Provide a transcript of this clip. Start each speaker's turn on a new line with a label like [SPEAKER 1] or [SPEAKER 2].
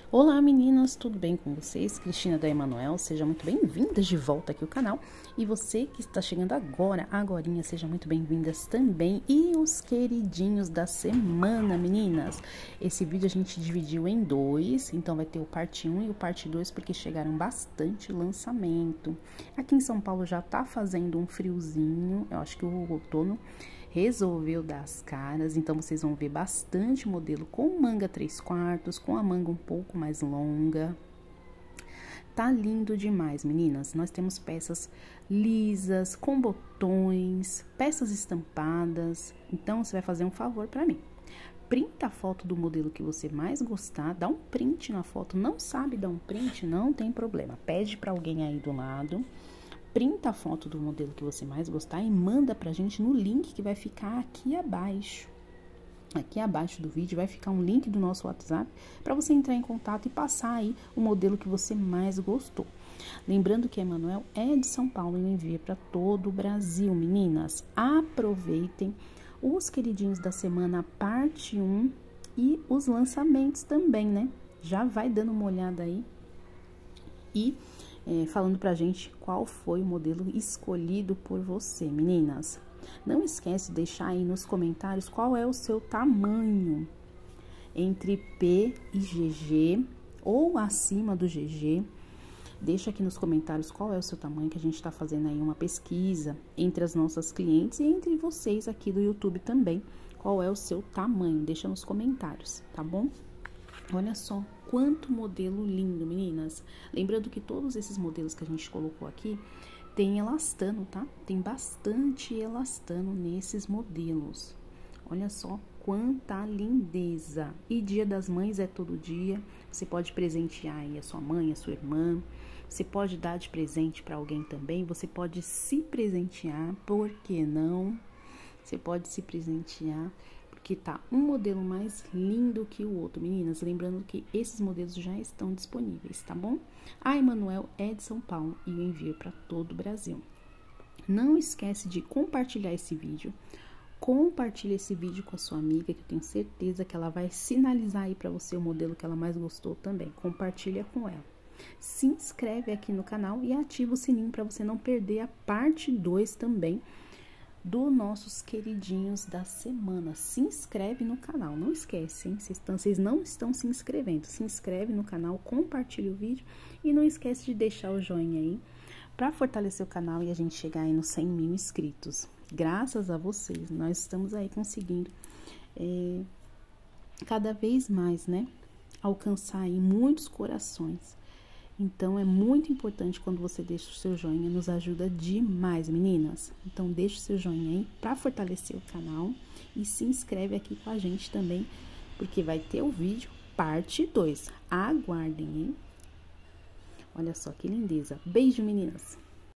[SPEAKER 1] Olá meninas, tudo bem com vocês? Cristina da Emanuel, seja muito bem-vindas de volta aqui ao canal. E você que está chegando agorinha, seja muito bem-vindas também. E os queridinhos da semana, meninas. Esse vídeo a gente dividiu em dois, então vai ter o parte 1 e o parte 2, porque chegaram bastante lançamento. Aqui em São Paulo já tá fazendo um friozinho, eu acho que o outono resolveu dar as caras, então vocês vão ver bastante modelo com manga 3/4, com a manga um pouco mais longa. Tá lindo demais, meninas. Nós temos peças lisas, com botões, peças estampadas. Então, você vai fazer um favor pra mim. Printa a foto do modelo que você mais gostar, dá um print na foto. Não sabe dar um print? Não tem problema. Pede pra alguém aí do lado. Printa a foto do modelo que você mais gostar e manda pra gente no link que vai ficar aqui abaixo. Aqui abaixo do vídeo vai ficar um link do nosso WhatsApp para você entrar em contato e passar aí o modelo que você mais gostou. Lembrando que a Emanuel é de São Paulo e envia para todo o Brasil, meninas. Aproveitem os queridinhos da semana parte 1 e os lançamentos também, né? Já vai dando uma olhada aí e falando pra gente qual foi o modelo escolhido por você, meninas. Não esquece de deixar aí nos comentários qual é o seu tamanho entre P e GG ou acima do GG. Deixa aqui nos comentários qual é o seu tamanho, que a gente tá fazendo aí uma pesquisa entre as nossas clientes e entre vocês aqui do YouTube também. Qual é o seu tamanho? Deixa nos comentários, tá bom? Olha só quanto modelo lindo, meninas. Lembrando que todos esses modelos que a gente colocou aqui tem elastano, tá? Tem bastante elastano nesses modelos. Olha só quanta lindeza. E Dia das Mães é todo dia. Você pode presentear aí a sua mãe, a sua irmã. Você pode dar de presente para alguém também. Você pode se presentear, por que não? Você pode se presentear, porque tá um modelo mais lindo que o outro, meninas. Lembrando que esses modelos já estão disponíveis, tá bom? A Emanuel é de São Paulo e eu envio para todo o Brasil. Não esquece de compartilhar esse vídeo. Compartilhe esse vídeo com a sua amiga, que eu tenho certeza que ela vai sinalizar aí para você o modelo que ela mais gostou também. Compartilha com ela. Se inscreve aqui no canal e ativa o sininho para você não perder a parte 2 também dos nossos queridinhos da semana. Se inscreve no canal, não esquece, hein? Vocês não estão se inscrevendo. Se inscreve no canal, compartilha o vídeo e não esquece de deixar o joinha aí para fortalecer o canal e a gente chegar aí nos 100 mil inscritos. Graças a vocês, nós estamos aí conseguindo cada vez mais, né? Alcançar aí muitos corações. Então, é muito importante quando você deixa o seu joinha, nos ajuda demais, meninas. Então, deixa o seu joinha aí para fortalecer o canal e se inscreve aqui com a gente também, porque vai ter o vídeo parte 2. Aguardem, hein? Olha só que lindeza. Beijo, meninas!